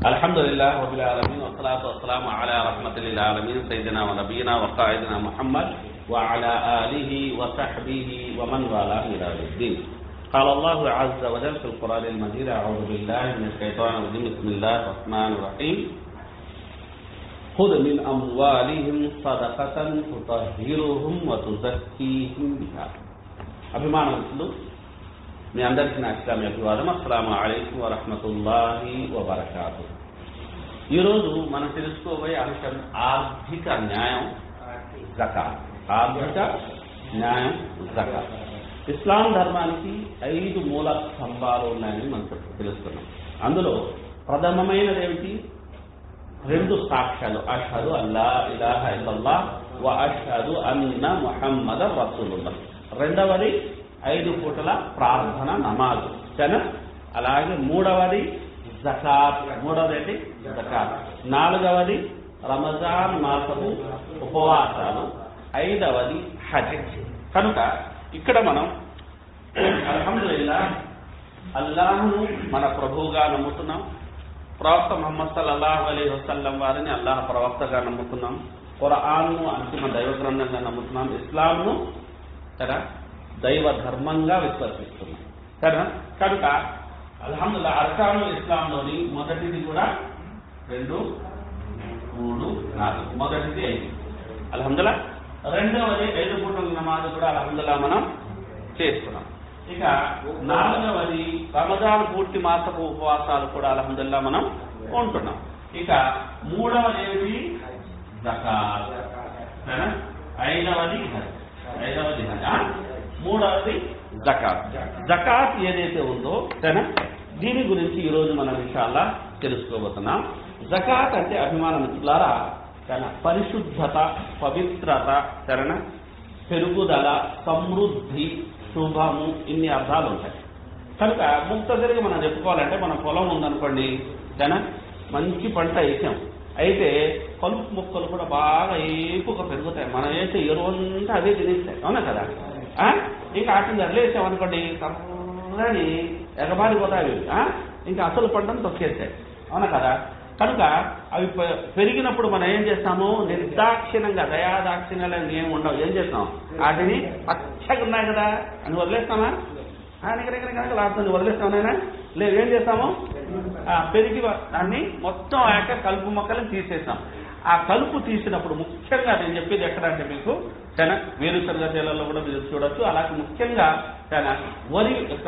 Alhamdulillah rabbil alamin wassalatu wassalamu ala rahmatil alamin sayyidina wa nabiyyina wa qa'idina Muhammad wa ala alihi wa sahbihi wa man wala ila yawmiddin. Qala Allah azza wa jalla fil Qur'an al-Majid a'udzu billahi minash shaitanir rajim. Bismillahir rahmanir rahim. Khudh min amwalihim sadaqatan tutahhiruhum wa tuzakkihim biha. అభిమానవంతులు మీ అందరికీ నా ఇస్లామీ అభివాదం. అస్సలాము అలైకుం వరహ్మతుల్లాహి వబరకాతుహు. ఈరోజు మనం తెలుసుకోబోయే అంశం ఆర్థిక న్యాయం జకాత్. ఆర్థిక న్యాయం జకాత్. ఇస్లాం ధర్మానికి 5 మూల స్తంభాలు ఉన్నాయని మనం తెలుస్తున్నాం. అందులో ప్రథమమైనది ఏమిటి? 2 సాక్ష్యాలు, అష్హదు అల్లా ఇలాహ ఇల్లల్లాహ్ వ అష్హదు అన్న ముహమ్మదర్ రసూలుల్లాహ్. రెండవది 5 పూటల ప్రార్థన నమాజు. అలాగే మూడవది జకాత్. మూడవది ఏంటి? జకాత్. నాలుగవది రమజాన్ మాసము ఉపవాసాలు. 5వది హజ్. కనుక ఇక్కడ మనం అల్హమ్దులిల్లాహ్ అల్లాహ్ను మన ప్రభువుగా నమ్ముతున్నాం. ప్రవక్త ముహమ్మద్ సల్లల్లాహు అలైహి వసల్లం వారిని అల్లాహ్ ప్రవక్తగా నమ్ముతున్నాం. ఖురాన్ను అంతిమ దైవ గ్రంథంగా నమ్ముతున్నాం. ఇస్లాంను దైవ ధర్మంగా విశ్వసిస్తున్నాం. సరేనా? కనుక అల్హమ్దులిల్లాహ్ అర్కానుల్ ఇస్లాంలోని మొదటిది కూడా 2, 3, 4. మొదటిది 5. అల్హమ్దులిల్లాహ్. రెండవది 5 పూటల నమాజ్ కూడా అల్హమ్దులిల్లాహ్ మనం చేస్తున్నాం. ఇక 4వది రమజాన్ పూర్తి మాసపు ఉపవాసాలు కూడా అల్హమ్దులిల్లాహ్ మనం ఉంటున్నాం. ఇక 3వది ఏమిటి? జకాత్. సరేనా? 5వది హజ్. 3వది జకాత్. జకాత్ ఏదైతే ఉందో దీని గురించి ఈరోజు మనం ఇన్షాల్లాహ్ తెలుసుకోబోతున్నాం. జకాత్ అంటే అభిమానమిత్రులారా పరిశుద్ధత, పవిత్రత, పెరుగుదల, సమృద్ధి, శుభము, ఇన్ని అర్థాలు ఉంటాయి. కనుక ముక్తసరిగా మనం చెప్పుకోవాలంటే మన పొలం ఉందనుకోండి, మంచి పంట వేసాం, అయితే కలుపు మొక్కలు కూడా బాగా ఏపుగా పెరుగుతాయి. మనం వేసే ఎరువంతా అవే తినేస్తాయి. అవునా కదా? ఇంకా వాటిని వదిలేసామనుకోండి, సర్రని ఎగబారిపోతాయి. ఇంకా అసలు పంటను తొక్కేస్తాయి. అవునా కదా? కనుక అవి పెరిగినప్పుడు మనం ఏం చేస్తాము? నిర్దాక్షిణంగా, దయాదాక్షిణ్యాలు ఏమి ఉండవు. ఏం చేస్తాం? వాటిని పచ్చగా ఉన్నాయి కదా అని వదిలేస్తామా? లాడుతుంది వదిలేస్తామనైనా లేదు. ఏం చేస్తాము? పెరిగి దాన్ని మొత్తం ఆ యొక్క కలుపు మొక్కలను తీసేస్తాం. ఆ కలుపు తీసినప్పుడు ముఖ్యంగా నేను చెప్పేది ఎక్కడంటే మీకు వేరుశనగ చేలలో కూడా మీరు చూడొచ్చు. అలాగే ముఖ్యంగా వరి యొక్క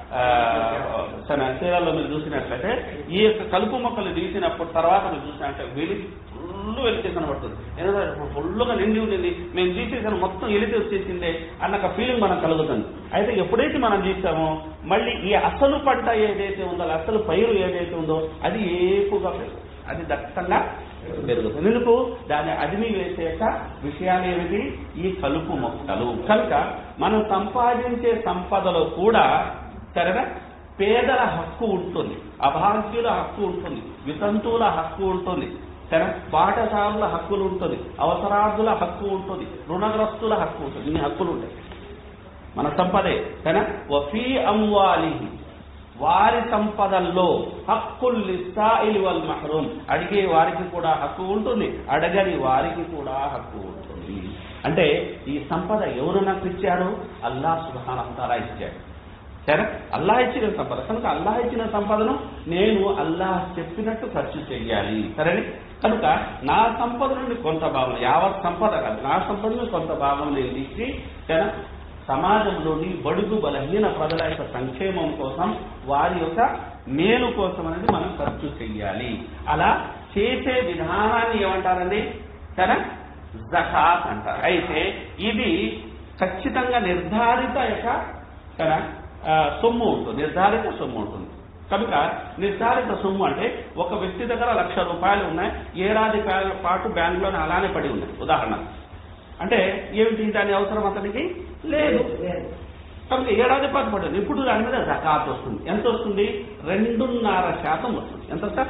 చేలలో మీరు చూసినట్లయితే ఈ యొక్క కలుపు మొక్కలు తీసినప్పుడు తర్వాత మీరు చూసినట్టే వెలితి కనబడుతుంది. ఎందుకంటే ఫుల్లుగా నిండి ఉండింది, మేము తీసేసాను, మొత్తం ఎలితి వచ్చేసిందే అన్న ఫీలింగ్ మనకు కలుగుతుంది. అయితే ఎప్పుడైతే మనం తీసామో మళ్ళీ ఈ అసలు పంట ఏదైతే ఉందో, అసలు పైరు ఏదైతే ఉందో అది ఏపుగా పెరుగుతుంది, అది దట్టంగా పెరుగుతుంది. ఎందుకు? దాన్ని అదిమి వేసే విషయాలు ఏమిటి? ఈ కలుపు మొక్కలు. కనుక మనం సంపాదించే సంపదలో కూడా పేదల హక్కు ఉంటుంది, అభాగ్యుల హక్కు ఉంటుంది, వితంతువుల హక్కు ఉంటుంది, పాఠశాలల హక్కులు ఉంటుంది, అవసరార్థుల హక్కు ఉంటుంది, రుణగ్రస్తుల హక్కు ఉంటుంది. ఇన్ని హక్కులు ఉంటాయి మన సంపదే. వఫీ అమ్వాలిహి, వారి సంపదల్లో హక్కుల్ లిస్సాయిల్ వల్ మహ్రూమ్, అడిగే వారికి కూడా హక్కు ఉంటుంది, అడగని వారికి కూడా హక్కు ఉంటుంది. అంటే ఈ సంపద ఎవరు నాకు ఇచ్చారు? అల్లాహ్ సుబ్హానహు వ తఆలా ఇచ్చాడు. అల్లాహ్ ఇచ్చిన సంపద. కనుక అల్లాహ్ ఇచ్చిన సంపదను నేను అల్లాహ్ చెప్పినట్టు ఖర్చు చెయ్యాలి. సరేనే? కనుక నా సంపద నుండి కొంత భాగం, యావత్ సంపద కాదు, నా సంపద నుండి కొంత భాగం నేను తీసి సమాజంలోని బడుగు బలహీన ప్రజల యొక్క సంక్షేమం కోసం, వారి యొక్క మేలు కోసం అనేది మనం ఖర్చు చెయ్యాలి. అలా చేసే విధానాన్ని ఏమంటారండి? జకాత్ అంటారు. అయితే ఇది ఖచ్చితంగా నిర్ధారిత యొక్క సొమ్ము ఉంటుంది, నిర్ధారిత సొమ్ము ఉంటుంది. కనుక నిర్ధారిత సొమ్ము అంటే ఒక వ్యక్తి దగ్గర 1,00,000 రూపాయలు ఉన్నాయి, ఏడాది పాటు బ్యాంకులోనే అలానే పడి ఉన్నాయి. ఉదాహరణ అంటే ఏమిటి? దాని అవసరం అతనికి లేదు. కనుక ఏడాది పాటు పడుతుంది. ఇప్పుడు దాని మీద జకాత్ వస్తుంది. ఎంత వస్తుంది? 2.5% వస్తుంది. ఎంత సార్?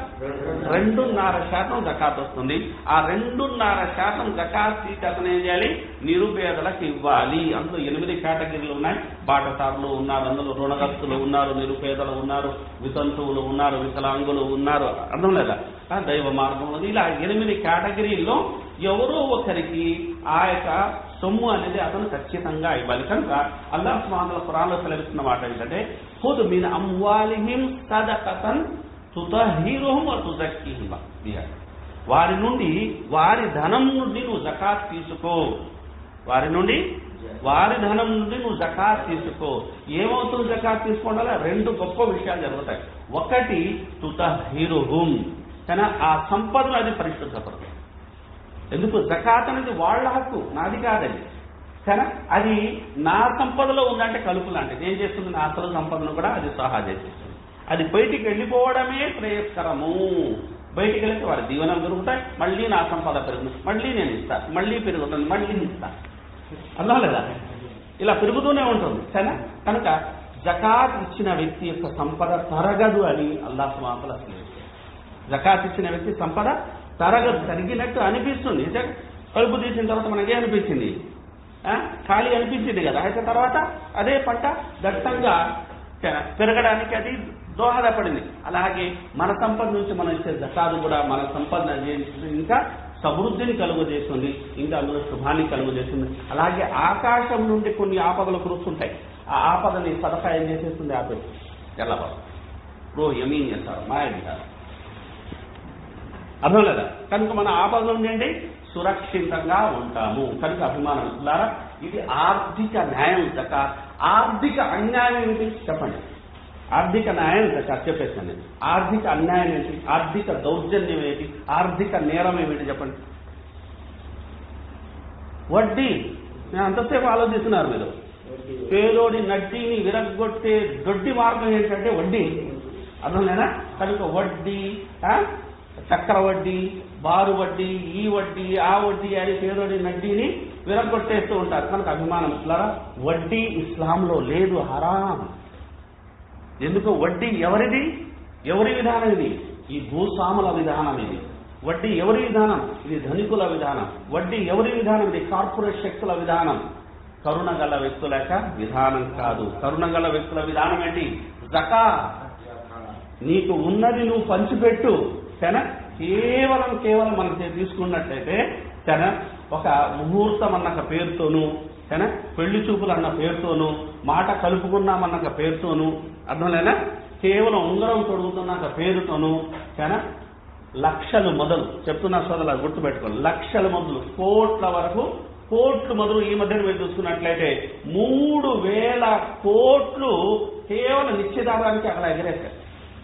2.5% జకాత్ వస్తుంది. ఆ 2.5% జకాత్ తీసి అతను ఏం చేయాలి? నిరుపేదలకు ఇవ్వాలి. అందులో 8 కేటగిరీలు ఉన్నాయి. బాటసారులు ఉన్నారు, అందులో రుణగ్రస్తులు ఉన్నారు, నిరుపేదలు ఉన్నారు, వితంతువులు ఉన్నారు, వికలాంగులు ఉన్నారు, అర్థం లేదా? దైవ మార్గంలో ఇలా 8 కేటగిరీల్లో ఎవరో ఒకరికి ఆ యొక్క సొమ్ము అనేది అతను ఖచ్చితంగా ఇవ్వాలి. కనుక అల్లాహ్ సుబ్హానహు వ తఆలా ఖురాన్లో సెలవిస్తున్న మాట ఏంటంటే, ఖుద్ మిన్ అమ్వాలిహిమ్ సదకతన్ తుతహిరుహుమ్ వ తుజక్కీహిమ్ బిహా. వారి నుండి, వారి ధనం నుండి నువ్వు జకాత్ తీసుకో. వారి నుండి, వారి ధనం నుండి నువ్వు జకాత్ తీసుకో. ఏమవుతుంది జకాత్ తీసుకోవడం? 2 గొప్ప విషయాలు జరుగుతాయి. ఒకటి తుతహిరుహుమ్, కానీ ఆ సంపదను అది పరిశుద్ధపడుతుంది. ఎందుకు? జకాత్ అనేది వాళ్ళ హక్కు, నాది కాదని. కానీ అది నా సంపదలో ఉందంటే కలుపు లాంటిది. ఏం చేస్తుంది? నా అసలు సంపదను కూడా అది సహా చేసేస్తుంది. అది బయటికి వెళ్ళిపోవడమే శ్రేయస్కరము. బయటికి వెళ్తే వారి దీవెనం దొరుకుతాయి, మళ్ళీ నా సంపద పెరుగుతుంది, మళ్ళీ నేను ఇస్తాను, మళ్ళీ పెరుగుతుంది, మళ్ళీ ఇస్తాను, అర్థం లేదా? ఇలా పెరుగుతూనే ఉంటుంది. సరేనా? కనుక జకాత్ ఇచ్చిన వ్యక్తి యొక్క సంపద తరగదు అని అల్లాహ్ సుబ్హానహు వ తఆలా జకాత్ ఇచ్చిన వ్యక్తి సంపద తరిగినట్టు అనిపిస్తుంది. కలుపు తీసిన తర్వాత మనకే అనిపించింది, ఖాళీ అనిపించింది కదా. అయితే తర్వాత అదే పంట దట్టంగా పెరగడానికి అది దోహదపడింది. అలాగే మన సంపద నుంచి మనం ఇచ్చే జకాత్ కూడా మన సంపద ఇంకా సమృద్ధిని కలుగజేస్తుంది, ఇంకా అందులో శుభాన్ని కలుగజేస్తుంది. అలాగే ఆకాశం నుండి కొన్ని ఆపదలు కురుస్తుంటాయి. ఆ ఆపదని సదకా ఏం చేసేస్తుంది? ఆపేది ఎల్లబాబు రో యమీన్ చేస్తారు, మాయడిస్తారు, అర్థం లేదా? కనుక మన ఆపదలు ఉండండి, సురక్షితంగా ఉంటాము. కనుక అభిమానం ద్వారా ఇది ఆర్థిక న్యాయం. జకాత్ ఆర్థిక అన్యాయం ఏమిటి చెప్పండి? ఆర్థిక న్యాయం జకాత్ చెప్పేస్తాను నేను. ఆర్థిక అన్యాయం ఏంటి? ఆర్థిక దౌర్జన్యం ఏంటి? ఆర్థిక నేరం ఏమిటి చెప్పండి? వడ్డీ. నేను అంతసేపు ఆలోచిస్తున్నారు మీరు. పేదోడి నడ్డీని విరగొట్టే దొడ్డి మార్గం ఏంటంటే వడ్డీ, అర్థం లేదా? కనుక వడ్డీ, చక్రవడ్డీ, బారు వడ్డీ, ఈ వడ్డీ, ఆ వడ్డీ అని పేదోడి నడ్డీని విరగొట్టేస్తూ ఉంటారు. కనుక అభిమానం ద్వారా వడ్డీ ఇస్లాంలో లేదు, హరాం. ఎందుకు? వడ్డీ ఎవరిది? ఎవరి విధానం ఇది? ఈ భూస్వాముల విధానం ఇది. వడ్డీ ఎవరి విధానం? ఇది ధనికుల విధానం. వడ్డీ ఎవరి విధానం? ఇది కార్పొరేట్ శక్తుల విధానం. కరుణ గల వ్యక్తుల యొక్క విధానం కాదు. కరుణ గల వ్యక్తుల విధానం ఏంటి? జకాత్. నీకు ఉన్నది నువ్వు పంచిపెట్టు. కేవలం మనం తీసుకున్నట్లయితే ఒక ముహూర్తం అన్న పేరుతోనూ, పెళ్లి చూపులు అన్న పేరుతోనూ, మాట కలుపుకున్నామన్న పేరుతోనూ, అర్థం లేదా? కేవలం ఉంగరం తొడుగుతున్న పేరుతోనూ లక్షలు మొదలు చెప్తున్నా సోదరులు, గుర్తుపెట్టుకోండి. లక్షల మొదలు, కోట్ల వరకు, కోట్లు మొదలు ఈ మధ్యన మీరు చూసుకున్నట్లయితే 3,000 కోట్లు కేవలం నిశ్చితార్థానికి అక్కడ ఎగరేశారు.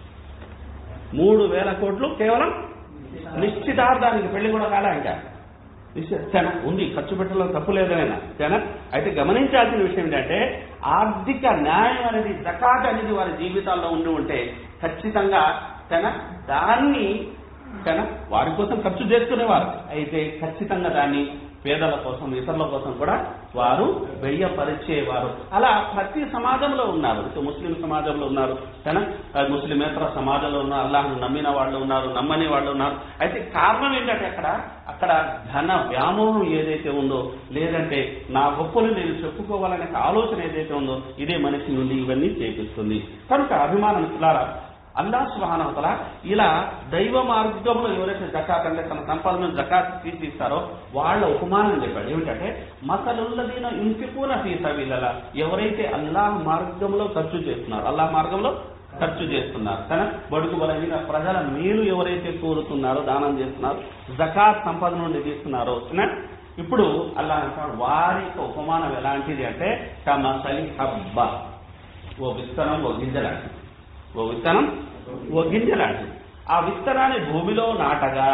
3,000 కోట్లు కేవలం నిశ్చితార్థానికి, పెళ్లి కూడా కాలే ఇంకా ఉంది. ఖర్చు పెట్టడంలో తప్పు లేదైనా. అయితే గమనించాల్సిన విషయం ఏంటంటే, ఆర్థిక న్యాయం అనేది, జకాత్ అనేది వారి జీవితాల్లో ఉండి ఉంటే ఖచ్చితంగా దాన్ని వారి కోసం ఖర్చు చేసుకునేవారు. అయితే ఖచ్చితంగా దాన్ని పేదల కోసం, ఇతరుల కోసం కూడా వారు వ్యయపరిచేవారు. అలా ప్రతి సమాజంలో ఉన్నారు. ముస్లిం సమాజంలో ఉన్నారు, ముస్లిమేతర సమాజంలో ఉన్నారు, అల్లాహ్ను నమ్మిన వాళ్ళు ఉన్నారు, నమ్మని వాళ్ళు ఉన్నారు. అయితే కారణం ఏంటంటే అక్కడ ధన వ్యామోహం ఏదైతే ఉందో, లేదంటే నా గొప్పలు నేను చెప్పుకోవాలనే ఆలోచన ఏదైతే ఉందో, ఇదే మనిషి నుండి ఇవన్నీ చేపిస్తుంది. కనుక అభిమానం ద్వారా అల్లాహ్ సుబ్హానహు వ తఆలా ఇలా దైవ మార్గంలో ఎవరైతే జకాత్ అంటే తన సంపాదన జకాత్ తీసిస్తారో వాళ్ళ ఉపమానం చెప్పాడు. ఏమిటంటే, మసలుల్లదీన యున్ఫికూన ఫీ సబీలిల్లాహ్, ఎవరైతే అల్లాహ్ మార్గంలో ఖర్చు చేస్తున్నారు, అల్లాహ్ మార్గంలో ఖర్చు చేస్తున్నారు, బడుగు బలహీన ప్రజల మేలు ఎవరైతే కోరుతున్నారో, దానం చేస్తున్నారు, జకాత్ సంపద నుండి తీస్తున్నారో, ఇప్పుడు అల్లాహ్ అంటాడు వారి యొక్క ఉపమానం ఎలాంటిది అంటే, కమసలి హబ్బ, ఓ విత్తనం, ఓ గింజలాంటిది. ఓ విత్తనం, ఓ గింజలాంటిది. ఆ విత్తనాన్ని భూమిలో నాటగా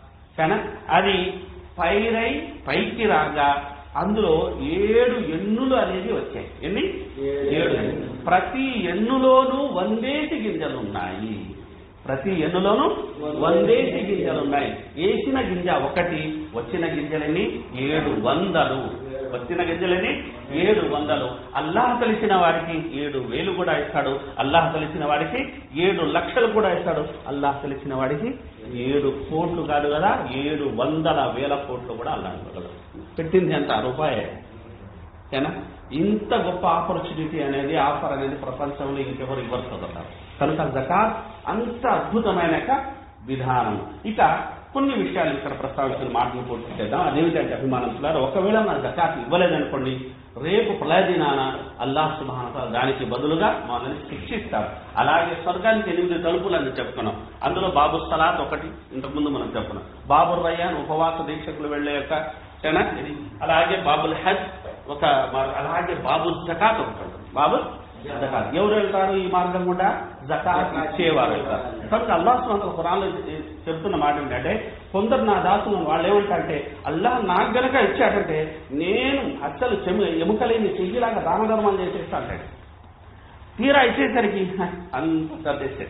అది పైరై పైకి రాగా అందులో 7 ఎన్నులు అనేది వచ్చాయి. ఎన్ని? 7. ప్రతి ఎన్నులోనూ 100 గింజలు ఉన్నాయి. ప్రతి ఎన్నులోనూ 100 గింజలు ఉన్నాయి. వేసిన గింజ ఒకటి, వచ్చిన గింజలన్నీ 700. వచ్చిన గింజలని 700. అల్లాహ్ తెలిసిన వారికి 7,000 కూడా ఇస్తాడు. అల్లాహ్ తెలిసిన వారికి 7 లక్షలు కూడా ఇస్తాడు. అల్లాహ్ తెలిసిన వాడికి 7 కోట్లు కాదు కదా, 700,000 కోట్లు కూడా అల్లాహ్ ఇవ్వగలడు. పెట్టింది ఎంత రూపాయే. ఓకేనా? ఇంత గొప్ప ఆపర్చునిటీ అనేది, ఆఫర్ అనేది ప్రపంచంలో ఇంకెవరు ఇవ్వరు సోదరులారా. కనుక జకాత్ అంత అద్భుతమైన విధానం. ఇక కొన్ని విషయాలు ఇక్కడ ప్రస్తావించిన మాటలు పూర్తి చేద్దాం. అదేమిటంటే అభిమానంతులారు, ఒకవేళ మన జకాత్ ఇవ్వలేదనుకోండి, రేపు ప్రళయదినాన అల్లాహ్ సుబ్హానహు వ తఆలా దానికి బదులుగా మనల్ని శిక్షిస్తారు. అలాగే స్వర్గానికి 8 తలుపులు అని చెప్పుకున్నాం. అందులో బాబు సలాత్ ఒకటి, ఇంతకుముందు మనం చెప్పుకున్నాం. బాబు రయ్యాన్ ఉపవాస దీక్షకులు వెళ్లే యొక్క, అలాగే బాబుల్ హజ్ ఒక, అలాగే బాబు జకాత్ ఒకటి. బాబు జకాత్ ఎవరు వెళ్తారు ఈ మార్గం గుండా? జకాత్ ఇచ్చేవారు వెళ్తారు. కాబట్టి అల్లాహ్ సుబ్హానహు వ తఆలా ఖురాన్లో చెప్తున్న మాట ఏంటంటే, కొందరు నా దాసులు వాళ్ళు ఏమంటారంటే, అల్లాహ్ నాకు గనక ఇచ్చాడంటే నేను అసలు ఎముకలేని చెయ్యిలాగా దాన ధర్మాలు చేసేస్తా అంటాడు. తీరా ఇచ్చేసరికి అంత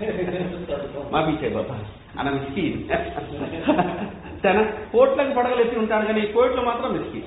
మాపించే బాబా అన్న మిస్కీన్. తన కోట్లకు పడగలెత్తి ఉంటాడు కానీ ఈ కోట్లు మాత్రం మిస్కీన్,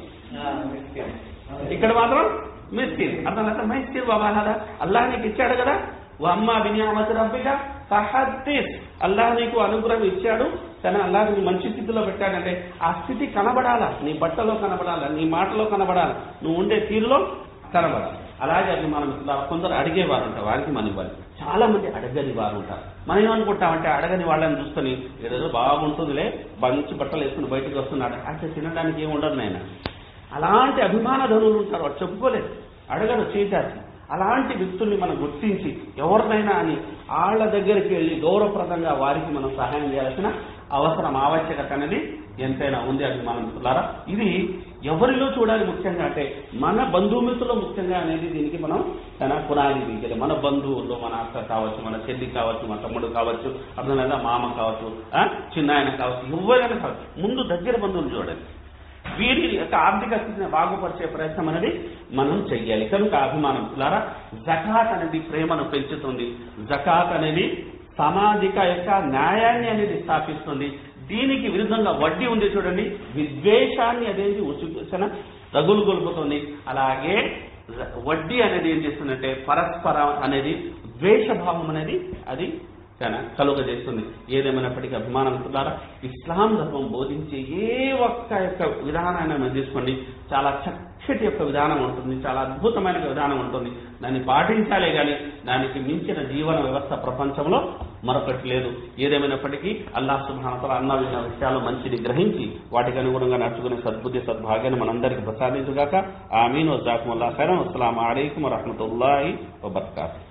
ఇక్కడ మాత్రం మిస్కిన్. అర్థం మైస్కిన్ బాబా కదా, అల్లాహ్ నీకు ఇచ్చాడు కదా, అమ్మా బినియామత్ రబ్బిక ఫహద్దీస్, అల్లాహ్ నీకు అనుగ్రహం ఇచ్చాడు కానీ అల్లాహ్ నీకు మంచి స్థితిలో పెట్టాడంటే ఆ స్థితి కనబడాలా, నీ బట్టలో కనబడాలా, నీ మాటలో కనబడాలి, నువ్వు ఉండే తీరులో కనబడాలి. అలాగే అది మనం కొందరు అడిగేవారు ఉంటారు, వారికి మనం ఇవ్వాలి. చాలా మంది అడగని వారు ఉంటారు. మనం ఏమనుకుంటామంటే అడగని వాళ్ళని చూసుకొని ఏదో బాగుంటుందిలే, మంచి బట్టలు వేసుకుని బయటకు వస్తున్నాడు అంటే తినడానికి ఏమి ఉండదు నాయన. అలాంటి అభిమాన ధనులు ఉంటారు, వాడు చెప్పుకోలేదు, అడగరు చేశారు. అలాంటి వ్యక్తుల్ని మనం గుర్తించి ఎవరినైనా అని వాళ్ళ దగ్గరికి వెళ్ళి గౌరవప్రదంగా వారికి మనం సహాయం చేయాల్సిన అవసరం, ఆవశ్యకత అనేది ఎంతైనా ఉంది. అభిమానులారా, ఇది ఎవరిలో చూడాలి ముఖ్యంగా అంటే మన బంధుమిత్రులు ముఖ్యంగా అనేది దీనికి మనం పునాది దిగాలి. మన బంధువుల్లో మన అక్క కావచ్చు, మన చెల్లి కావచ్చు, మన తమ్ముడు కావచ్చు, అర్థం లేదా మామ కావచ్చు, చిన్న ఆయన కావచ్చు, ఎవరైనా కావచ్చు, ముందు దగ్గర బంధువులు చూడాలి. వీరి యొక్క ఆర్థిక స్థితిని బాగుపరిచే ప్రయత్నం అనేది మనం చెయ్యాలి. కనుక అభిమానులారా, జకాత్ అనేది ప్రేమను పెంచుతుంది. జకాత్ అనేది సామాజిక యొక్క న్యాయాన్ని అనేది స్థాపిస్తుంది. దీనికి విరుద్ధంగా వడ్డీ ఉంది చూడండి, విద్వేషాన్ని అనేది ఉచిత తగులు గొలుపుతుంది. అలాగే వడ్డీ అనేది ఏం చేస్తుందంటే పరస్పరం అనేది ద్వేషభావం అనేది అది కలుగజేస్తుంది. ఏదేమైనప్పటికీ అభిమానులారా, ఇస్లాం ధర్మం బోధించే ఏ ఒక్క యొక్క విధానాన్ని మనం తీసుకోండి, చాలా చక్కటి యొక్క విధానం ఉంటుంది, చాలా అద్భుతమైన విధానం ఉంటుంది. దాన్ని పాటించాలే కానీ దానికి మించిన జీవన వ్యవస్థ ప్రపంచంలో మరొకటి లేదు. ఏదేమైనప్పటికీ అల్లాహ్ సుబ్హానహు వ తఆలా అన్న విషయాలు మంచిని గ్రహించి వాటికి అనుగుణంగా నడుచుకునే సద్బుద్ధి సద్భాగ్యాన్ని మనందరికీ ప్రసాదించుగాక. ఆమీన్. వజాకుముల్లాహు ఖైరన్. అస్సలాము అలైకుం వరహ్మతుల్లాహి వబరకాతుహు.